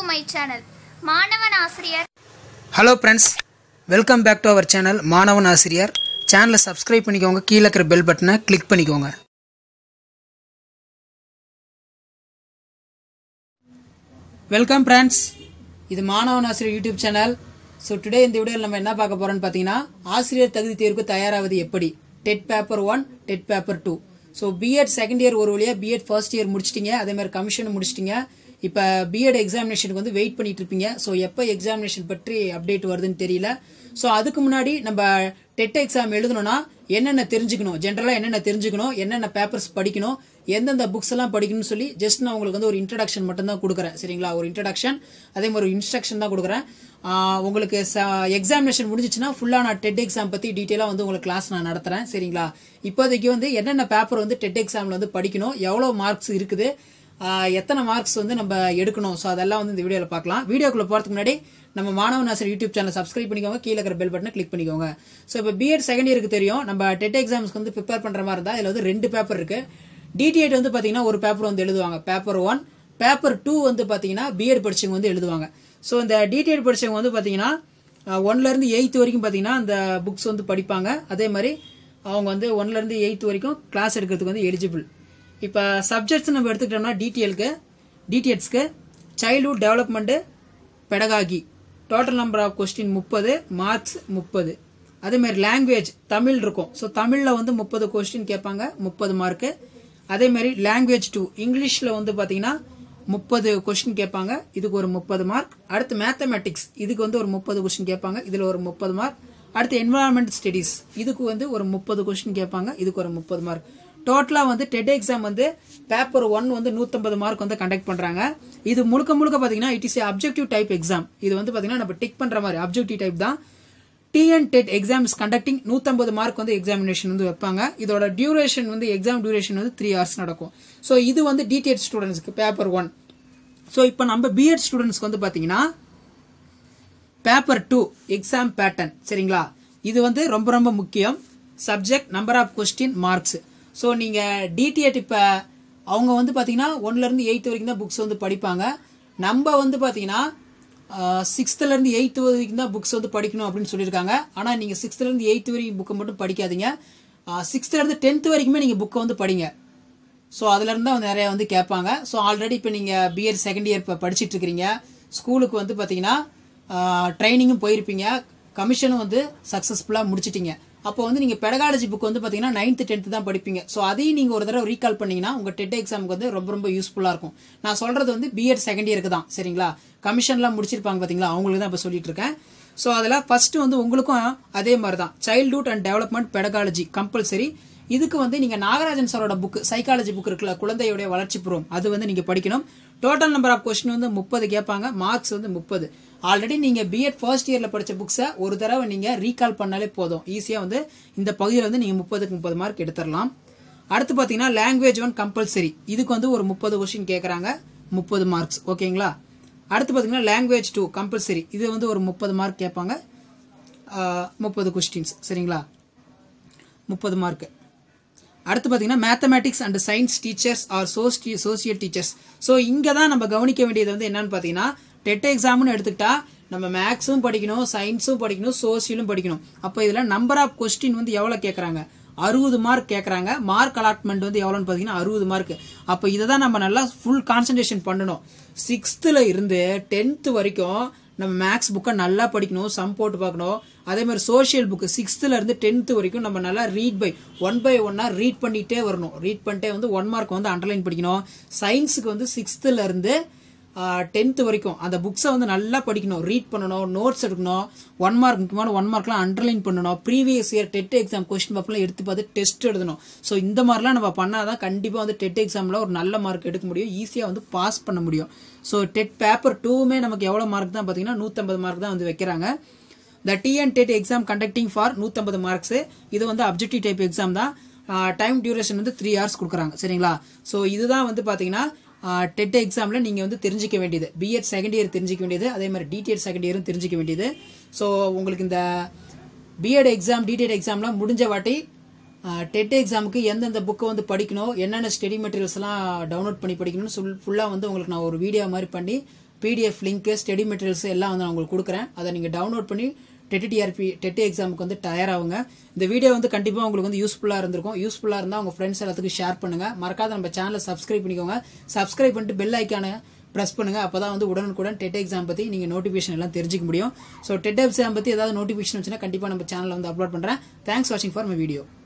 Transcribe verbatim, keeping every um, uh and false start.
my channel மாணவன் ஆசிரியர். Hello friends, welcome back to our channel மாணவன் ஆசிரியர். சேனலை சப்ஸ்கிரைப் பண்ணிக்கோங்க, கீழே இருக்கிற பெல் பட்டனை கிளிக் பண்ணிக்கோங்க. வெல்கம் ஃப்ரெண்ட்ஸ், இது மாணவன் ஆசிரியர் யூடியூப் சேனல். ஸோ டுடே இந்த வீடியோவில் நம்ம என்ன பார்க்க போறோம்னு பார்த்தீங்கன்னா, ஆசிரியர் தகுதி தேர்வுக்கு தயாராவது எப்படி, TET paper one, TET paper two. So BEd second year ஒரு வழியாக பிஎட் ஃபர்ஸ்ட் இயர் முடிச்சிட்டிங்க, அதே மாதிரி கமிஷன் முடிச்சிட்டிங்க. இப்போ பிஎட் எக்ஸாமினேஷனுக்கு வந்து வெயிட் பண்ணிட்டு இருப்பீங்க. ஸோ எப்போ எக்ஸாமினேஷன் பற்றி அப்டேட் வருதுன்னு தெரியல. ஸோ அதுக்கு முன்னாடி நம்ம டெட் எக்ஸாம் எழுதணும்னா என்னென்ன தெரிஞ்சுக்கணும், ஜென்ரலாக என்னென்ன தெரிஞ்சுக்கணும், என்னென்ன பேப்பர்ஸ் படிக்கணும், எந்தெந்த புக்ஸ் எல்லாம் படிக்கணும்னு சொல்லி ஜஸ்ட் நான் உங்களுக்கு வந்து ஒரு இன்ட்ரடக்ஷன் மட்டும் தான் கொடுக்குறேன். சரிங்களா, ஒரு இன்ட்ரடக்ஷன், அதே மாதிரி ஒரு இன்ஸ்ட்ரக்ஷன் தான் கொடுக்குறேன். உங்களுக்கு எக்ஸாமினேஷன் முடிஞ்சிச்சுன்னா ஃபுல்லாக நான் டெட் எக்ஸாம் பற்றி டீட்டெயிலாக வந்து உங்களுக்கு கிளாஸ் நான் நடத்துறேன். சரிங்களா, இப்போதைக்கு வந்து என்னென்ன பேப்பர் வந்து டெட் எக்ஸாமில் வந்து படிக்கணும், எவ்வளோ மார்க்ஸ் இருக்குது, எத்தனை மார்க்ஸ் வந்து நம்ம எடுக்கணும், ஸோ அதெல்லாம் வந்து இந்த வீடியோவில் பார்க்கலாம். வீடியோக்குள்ள போகிறதுக்கு முன்னாடி நம்ம மாணவன் ஆசிரியர் யூடியூப் சேனல் சப்ஸ்கிரைப் பண்ணிக்கோங்க, கீழே இருக்கிற பெல் பட்டனை கிளிக் பண்ணிக்கோங்க. ஸோ இப்போ பிஎட் செகண்ட் இயருக்கு தெரியும், நம்ம டெட் எக்ஸாம்ஸ்க்கு வந்து ப்ரிப்பேர் பண்ணுற மாதிரி இருந்தால் இதில் வந்து ரெண்டு பேப்பர் இருக்கு. டிடிஎட் வந்து பார்த்தீங்கன்னா ஒரு பேப்பர் வந்து எழுதுவாங்க, பேப்பர் ஒன். பேப்பர் டூ வந்து பார்த்தீங்கன்னா பிஎட் படிச்சவங்க வந்து எழுதுவாங்க. ஸோ இந்த டிடிஎட் படிச்சவங்க வந்து பார்த்தீங்கன்னா ஒன்லேருந்து எயித்து வரைக்கும் பார்த்தீங்கன்னா அந்த புக்ஸ் வந்து படிப்பாங்க. அதே மாதிரி அவங்க வந்து ஒன்லேருந்து எயித்து வரைக்கும் கிளாஸ் எடுக்கிறதுக்கு வந்து எலிஜிபிள். இப்போ சப்ஜெக்ட்ஸ் நம்ம எடுத்துக்கிட்டோம்னா டிடிஎலுக்கு டிடிஎட்ஸ்க்கு childhood development pedagogy, total number of question முப்பது, மார்க்ஸ் முப்பது. அதேமாதிரி லாங்குவேஜ் தமிழ் இருக்கும். ஸோ தமிழில் வந்து முப்பது கொஸ்டின் கேட்பாங்க, முப்பது மார்க்கு. அதேமாதிரி லாங்குவேஜ் டூ இங்கிலீஷில் வந்து பார்த்தீங்கன்னா முப்பது கொஸ்டின் கேட்பாங்க, இதுக்கு ஒரு முப்பது மார்க். அடுத்து மேத்தமெட்டிக்ஸ், இதுக்கு வந்து ஒரு முப்பது கொஸ்டின் கேட்பாங்க, இதில் ஒரு முப்பது மார்க். அடுத்து என்வரான்மெண்ட் ஸ்டடீஸ், இதுக்கு வந்து ஒரு முப்பது கொஸ்டின் கேட்பாங்க, இதுக்கு ஒரு முப்பது மார்க். டோட்டலா வந்து டெட் எக்ஸாம் வந்து பேப்பர் ஒன் வந்து நூத்தம்பது மார்க் வந்து கண்டக்ட் பண்றாங்க. இது முழுக்க முழுக்க பாத்தீங்கன்னா it is objective type exam. இது வந்து பாத்தீங்கன்னா நம்ம டிக் பண்ற மாதிரி அப்ஜெக்டிவ் டைப் தான். டிஎன் டெட் எக்ஸாம்ஸ் கண்டக்டிங் நூத்தம்பது மார்க் வந்து எக்ஸாமினேஷன் வந்து வைப்பாங்க. இதோட டியூரேஷன் வந்து எக்ஸாம் டியூரேஷன் வந்து த்ரீ ஹவர்ஸ் நடக்கும். ஸோ இது வந்து டிடிஎட் ஸ்டூடெண்ட்ஸ்க்கு பேப்பர் ஒன். ஸோ இப்போ நம்ம பிஎட் ஸ்டூடெண்ட்ஸ்க்கு வந்து பாத்தீங்கன்னா பேப்பர் டூ எக்ஸாம் பேட்டர்ன். சரிங்களா, இது வந்து ரொம்ப ரொம்ப முக்கியம். Subject, number of question, marks. So நீங்கள் டிடிஎட் இப்போ அவங்க வந்து பார்த்தீங்கன்னா ஒன்லேருந்து எயித்து வரைக்கும் தான் புக்ஸ் வந்து படிப்பாங்க. நம்ம வந்து பார்த்தீங்கன்னா சிக்ஸ்த்துலேருந்து எயித்து வரைக்கும் தான் புக்ஸ் வந்து படிக்கணும் அப்படின்னு சொல்லியிருக்காங்க. ஆனால் நீங்கள் சிக்ஸ்த்துலேருந்து எயித்து வரைக்கும் புக்கை மட்டும் படிக்காதீங்க, சிக்ஸ்த்துலேருந்து டென்த்து வரைக்குமே நீங்கள் புக்கை வந்து படிங்க. ஸோ அதுலேருந்து தான் நிறைய வந்து கேட்பாங்க. ஸோ ஆல்ரெடி இப்போ நீங்கள் பிஎட் செகண்ட் இயர் இப்போ படிச்சுட்டு இருக்கிறீங்க, ஸ்கூலுக்கு வந்து பார்த்தீங்கன்னா ட்ரைனிங்கும் போயிருப்பீங்க, கமிஷனும் வந்து சக்ஸஸ்ஃபுல்லாக முடிச்சிட்டீங்க. அப்போ வந்து நீங்கள் பெடகாலஜி புக் வந்து பார்த்தீங்கன்னா நைன்த்து டென்த்து தான் படிப்பீங்க. ஸோ அதையும் நீங்கள் ஒரு தடவை ரீகால் பண்ணீங்கன்னா உங்கள் டெட் எக்ஸாமுக்கு வந்து ரொம்ப ரொம்ப யூஸ்ஃபுல்லாக இருக்கும். நான் சொல்றது வந்து பிஎட் செகண்ட் இயருக்கு தான். சரிங்களா, கமிஷன்லாம் முடிச்சிருப்பாங்க பார்த்தீங்களா, அவங்களுக்கு தான் இப்போ சொல்லிட்டு இருக்கேன். ஸோ அதில் ஃபர்ஸ்ட் வந்து உங்களுக்கும் அதே மாதிரி தான் childhood and development pedagogy compulsory. இதுக்கு வந்து நீங்க நாகராஜன் சாரோட புக் சைக்காலஜி புக் இருக்குல்ல, குழந்தையுடைய வளர்ச்சி பருவம், அது வந்து நீங்க படிக்கணும். டோட்டல் நம்பர் ஆஃப் கொஸ்டின் வந்து முப்பது கேட்பாங்க, மார்க்ஸ் வந்து முப்பது. ஆல்ரெடி நீங்க பிஎட் ஃபர்ஸ்ட் இயர்ல படிச்ச புக்ஸை ஒரு தடவை நீங்க ரீகால் பண்ணாலே போதும், ஈஸியா வந்து இந்த பகுதியில் வந்து நீங்க முப்பதுக்கு முப்பது மார்க் எடுத்துடலாம். அடுத்து பாத்தீங்கன்னா லாங்குவேஜ் ஒன் கம்பல்சரி, இதுக்கு வந்து ஒரு முப்பது கொஸ்டின் கேட்கறாங்க, முப்பது மார்க்ஸ். ஓகேங்களா. அடுத்து பாத்தீங்கன்னா லாங்குவேஜ் டூ கம்பல்சரி, இது வந்து ஒரு முப்பது மார்க் கேட்பாங்க, முப்பது கொஸ்டின்ஸ். சரிங்களா, முப்பது மார்க். அடுத்து பார்த்தீங்கன்னா mathematics and science teachers or social teachers. So இங்கே தான் நம்ம கவனிக்க வேண்டியது வந்து என்னன்னு பார்த்தீங்கன்னா, டெட் எக்ஸாம்னு எடுத்துக்கிட்டா நம்ம மேக்ஸும் படிக்கணும், சயின்ஸும் படிக்கணும், சோசியலும் படிக்கணும். அப்போ இதில் நம்பர் ஆஃப் கொஸ்டின் வந்து எவ்வளோ கேட்குறாங்க, அறுபது மார்க் கேட்குறாங்க. மார்க் அலாட்மெண்ட் வந்து எவ்வளோன்னு பார்த்தீங்கன்னா அறுபது மார்க். அப்போ இதை தான் நம்ம நல்லா ஃபுல் கான்சன்ட்ரேஷன் பண்ணணும். சிக்ஸ்த்தில் இருந்து டென்த்து வரைக்கும் நம்ம மேக்ஸ் புக்கை நல்லா படிக்கணும், சம் போட்டு பார்க்கணும். அதே மாதிரி சோசியல் புக்கு சிக்ஸ்த்துல இருந்து டென்த்து வரைக்கும் நம்ம நல்லா ரீட் பை ஒன் பை ஒன்னா ரீட் பண்ணிட்டே வரணும். ரீட் பண்ணிட்டே வந்து ஒன் மார்க் வந்து அண்டர்லைன் படிக்கணும். சயின்ஸுக்கு வந்து சிக்ஸ்த்துல இருந்து டென்த்து வரைக்கும் அந்த புக்ஸை வந்து நல்லா படிக்கணும், ரீட் பண்ணணும், நோட்ஸ் எடுக்கணும். ஒன் மார்க் முக்கியமான ஒன் மார்க்லாம் அண்டர்லைன் பண்ணணும். Previous year TET exam question பேப்பர்லாம் எடுத்து பார்த்து டெஸ்ட் எழுதணும். ஸோ இந்த மாதிரிலாம் நம்ம பண்ணாதான் கண்டிப்பாக வந்து டெட் எக்ஸாமில் ஒரு நல்ல மார்க் எடுக்க முடியும், ஈஸியாக வந்து பாஸ் பண்ண முடியும். ஸோ டெட் பேப்பர் டூவுமே நமக்கு எவ்வளோ மார்க் தான் பார்த்தீங்கன்னா நூற்றம்பது மார்க் தான் வந்து வைக்கிறாங்க. The TN TET exam conducting for நூற்றம்பது மார்க்ஸ். இது வந்து அப்ஜெக்டிவ் டைப் எக்ஸாம் தான். டைம் டியூரேஷன் வந்து த்ரீ ஹவர்ஸ் கொடுக்குறாங்க. சரிங்களா, ஸோ இதுதான் வந்து பார்த்தீங்கன்னா டெட் எக்ஸாமில் நீங்கள் வந்து தெரிஞ்சிக்க வேண்டியது, பிஎட் செகண்ட் இயர் தெரிஞ்சிக்க வேண்டியது, அதே மாதிரி டிடிஎட் செகண்ட் இயரும் தெரிஞ்சிக்க வேண்டியது. ஸோ உங்களுக்கு இந்த பிஎட் எக்ஸாம் டிடிஎட் எக்ஸாம்லாம் முடிஞ்ச வாட்டி டெட் எக்ஸாமுக்கு எந்தெந்த புக்கை வந்து படிக்கணும், என்னென்ன ஸ்டடி மெட்டீரியல்ஸ் எல்லாம் டவுன்லோட் பண்ணி படிக்கணும்னு சொல் ஃபுல்லாக வந்து உங்களுக்கு நான் ஒரு வீடியோ மாதிரி பண்ணி பிடிஎஃப் லிங்க் ஸ்டடி மெட்டீரியல்ஸ் எல்லாம் வந்து நான் உங்களுக்கு கொடுக்குறேன். அதை நீங்கள் டவுன்லோட் பண்ணி டெட் டிஆர்பி டெட் எக்ஸாமுக்கு வந்து தயாராகுங்க. இந்த வீடியோ வந்து கண்டிப்பாக உங்களுக்கு வந்து யூஸ்ஃபுல்லாக இருந்திருக்கும். யூஸ்ஃபுல்லாக இருந்தால் உங்கள் ஃப்ரெண்ட்ஸ் எல்லாத்துக்கும் ஷேர் பண்ணுங்க. மறக்காத நம்ம சேனலை சப்ஸ்கிரைப் பண்ணிக்கோங்க. சப்ஸ்கிரைப் பண்ணிட்டு பெல் ஐக்கான ப்ரெஸ் பண்ணுங்க. அப்பதான் வந்து உடனுக்குடன் டெட் எக்ஸாம் பத்தி நீங்க நோட்டிபிகேஷன் எல்லாம் தெரிஞ்சுக்க முடியும். ஸோ டெட் எக்ஸாம் பத்தி ஏதாவது நோட்டிபிகேஷன் வச்சுன்னா கண்டிப்பா நம்ம சேனல்ல வந்து அப்லோட் பண்றேன். தேங்க்ஸ் வாட்சிங் ஃபார் மை வீடியோ.